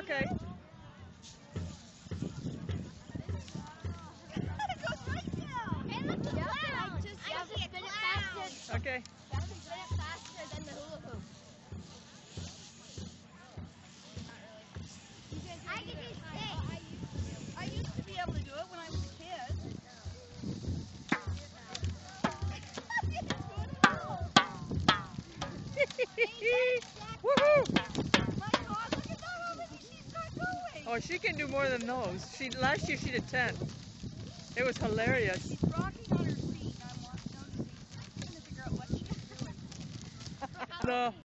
Okay. It goes right down. Hey, look, the Yeah, clown. I just I see it spin it faster. Okay. You have to spin it faster than the hula hoop. I can do six. I used to be able to do it when I was a kid. Woohoo! My God, look at that, how many she's got going. Oh, she can do more than those. Last year she did 10. It was hilarious. She's rocking on her feet. I'm noticing. I'm trying to figure out what she's doing. No.